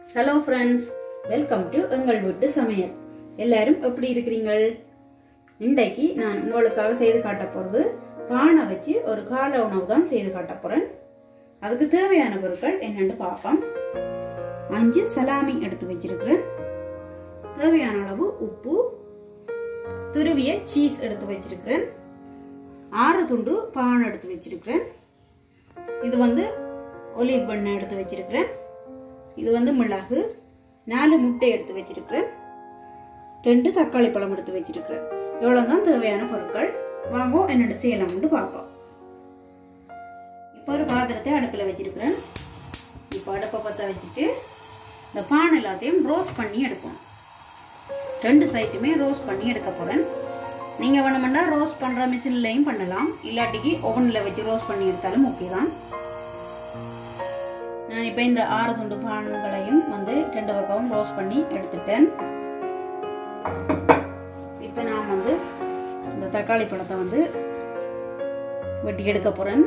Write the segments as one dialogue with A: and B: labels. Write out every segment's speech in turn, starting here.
A: Hello friends, welcome to Enkal Veeddu Samayal. எல்லாரும் எப்படி இருக்கீங்க? இன்றைக்கு நான் உங்களுக்காக செய்து காட்ட போறது பானை வச்சு ஒரு கால உணவு தான் செய்து காட்ட போறேன். அதுக்கு தேவையான பொருட்கள் என்னன்னு பார்ப்போம். 5 சலாமி எடுத்து வச்சிருக்கேன். தேவையான அளவு உப்பு, துருவிய சீஸ் எடுத்து வச்சிருக்கேன். 6 துண்டு பான் எடுத்து வச்சிருக்கேன். இது வந்து ஒலிவ் எண்ணெய் எடுத்து வச்சிருக்கேன். இது வந்து மிளகு, 4 முட்டை எடுத்து வச்சிருக்கேன். 2 தக்காளி பழம் எடுத்து வச்சிருக்கேன். இவ்வளவுதான் தேவையான பொருட்கள். வாங்க என்னென்ன செய்யலாம்னு பார்ப்போம். இப்போ ஒரு பாத்திரத்தை அடுப்பில் வச்சிருக்கேன். இப்போ அடுப்பை பற்ற வச்சுட்டு இந்த பான் எல்லாத்தையும் ரோஸ்ட் பண்ணி எடுப்போம். 2 சைட்டுமே ரோஸ்ட் பண்ணி எடுக்க போறேன். நீங்க வேணுமெண்டா ரோஸ்ட் பண்ற மிஷின்லயும் பண்ணலாம், இல்லாட்டிக்கு ஓவன்ல வச்சு ரோஸ்ட் பண்ணி எடுத்தாலும் ஓகே தான். நான் இப்போ இந்த 6 துண்டு பான்களையும் வந்து 2 பக்கமும் ரோஸ்ட் பண்ணி எடுத்துட்டேன். இப்போ நான் வந்து இந்த தக்காளி பழத்தை வந்து வெட்டி எடுக்க போறேன்.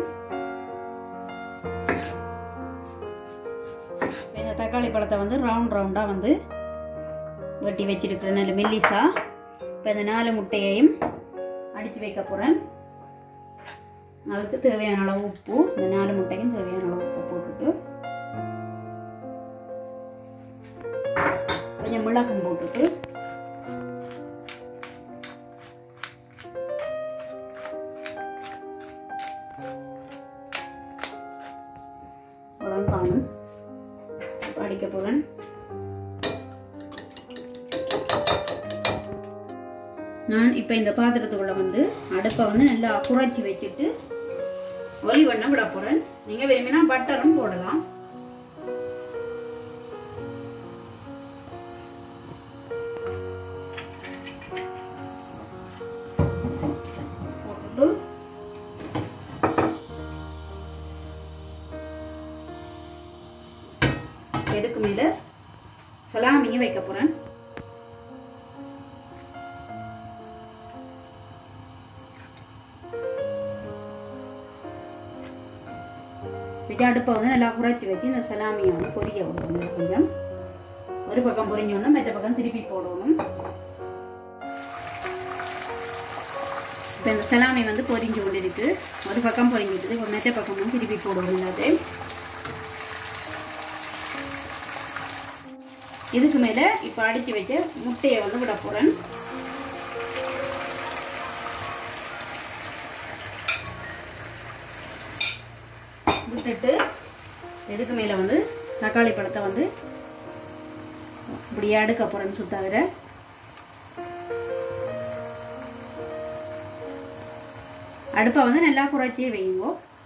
A: இந்த தக்காளி பழத்தை வந்து ரவுண்ட் ரவுண்டா வந்து வெட்டி வச்சிருக்கிறேன், நல்ல மெல்லிசா. இப்போ இந்த 4 முட்டையையும் அடித்து வைக்க போறேன். அதுக்கு தேவையான அளவு உப்பு, இந்த 4 முட்டைக்கும் தேவையான அளவு உப்பு போட்டுட்டு கொஞ்சம் மிளகும் போட்டுட்டு காணும் அடிக்க போறேன். நான் இப்ப இந்த பாத்திரத்துக்குள்ள வந்து அடுப்பை வந்து நல்லா குறைச்சி வச்சுட்டு ஒலிவ் எண்ணெய் விட போறேன். நீங்க விரும்பினா பட்டரும் போடலாம். இதுக்கு மேல சலாமியை வைக்க போறேன். அடுப்பை வந்து நல்லா குறைச்சி வச்சு இந்த சலாமியை வந்து பொரிய விடணும். கொஞ்சம் ஒரு பக்கம் பொரிஞ்சோன்னா மற்ற பக்கம் திருப்பி போடணும். இப்போ இந்த சலாமி வந்து பொரிஞ்சு கொண்டு இருக்கு. ஒரு பக்கம் பொரிஞ்சிட்டு மற்ற பக்கம் வந்து திருப்பி போடணும். அது இதுக்கு மேல இப்ப அடிச்சு வச்ச முட்டையை வந்து விட போறேன். விட்டுட்டு இதுக்கு மேல வந்து தக்காளி பழத்தை வந்து இப்படியே அடுக்க போறேன்னு சுத்தாவிர. அடுப்பை வந்து நல்லா குறைச்சே வையுங்க.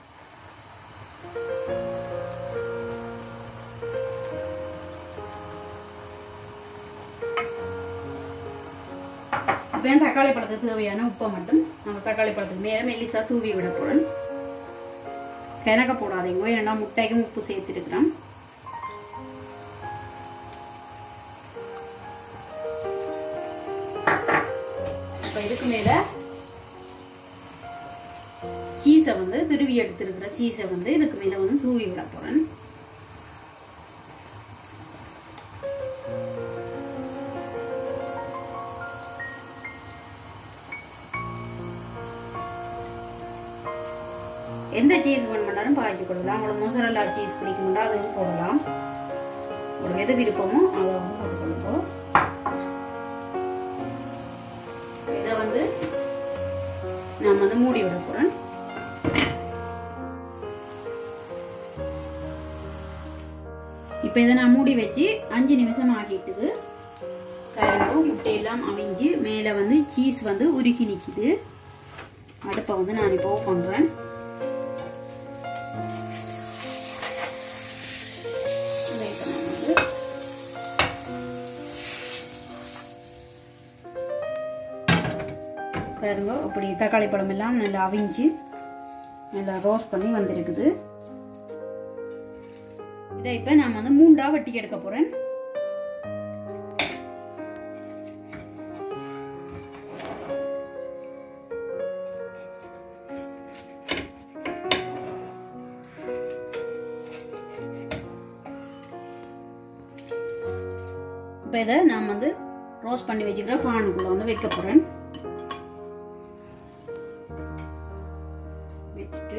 A: தக்காளி பழத்துக்கு தேவையான உப்பை மட்டும் நம்ம தக்காளி பழத்துக்கு மேல மெல்லிசா தூவி விட போறேன். கிணக்க போடாதீங்க, ஏன்னா முட்டைக்கும் உப்பு சேர்த்துருக்கிறேன். இப்ப இதுக்கு மேல சீஸை வந்து துருவி எடுத்துருக்கிற சீஸை வந்து இதுக்கு மேல வந்து தூவி விட போறேன். எந்த சீஸ் வேணுமென்னாலும் பாய்ச்சி கொடுக்கலாம். உங்களுக்கு மொசரல்லா சீஸ் பிடிக்கும்னா அதுவும் போடலாம். உங்களுக்கு எது விருப்பமோ அதை வந்து போட்டுக்கணும். இதை வந்து நான் வந்து மூடி விட போறேன். இப்போ இதை நான் மூடி வச்சு 5 நிமிஷம் ஆகிட்டுது. முட்டையெல்லாம் அவிஞ்சு மேலே வந்து சீஸ் வந்து உருகி நிற்குது. அடுப்பை வந்து நான் இப்போ பண்றேன். பாருங்க, இப்படி தக்காளி பழம் எல்லாம் நல்லா அவிஞ்சு நல்லா ரோஸ்ட் பண்ணி வந்திருக்குது. இதை இப்ப நான் வந்து 3 வெட்டி எடுக்க போறேன். இப்போ இதை நான் வந்து ரோஸ்ட் பண்ணி வச்சுக்கிற பானுக்குள்ள வந்து வைக்க போறேன். வச்சுட்டு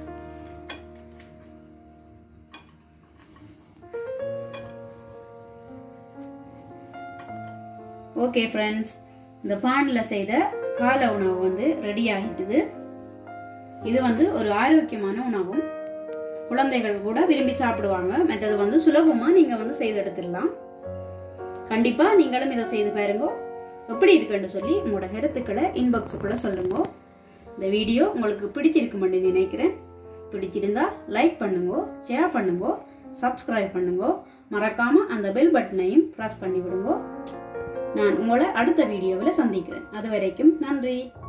A: ஓகே ஃப்ரெண்ட்ஸ், இந்த பானில் செய்த காலை உணவு வந்து ரெடி ஆகிட்டுது. இது வந்து ஒரு ஆரோக்கியமான உணவும், குழந்தைகள் கூட விரும்பி சாப்பிடுவாங்க. மற்றது வந்து சுலபமா நீங்க வந்து செய்து எடுத்துடலாம். கண்டிப்பா நீங்களும் இதை செய்து பாருங்க. எப்படி இருக்குன்னு சொல்லி உங்களோட கருத்துக்களை இன்பாக்ஸுக்குள்ள சொல்லுங்க. இந்த வீடியோ உங்களுக்கு பிடிச்சிருக்குமென்னு நினைக்கிறேன். பிடிச்சிருந்தா லைக் பண்ணுங்க, ஷேர் பண்ணுங்க, சப்ஸ்கிரைப் பண்ணுங்க. மறக்காம அந்த பெல் பட்டனையும் பிரஸ் பண்ணி விடுங்க. நான் உங்களை அடுத்த வீடியோவில் சந்திக்கிறேன். அது வரைக்கும் நன்றி.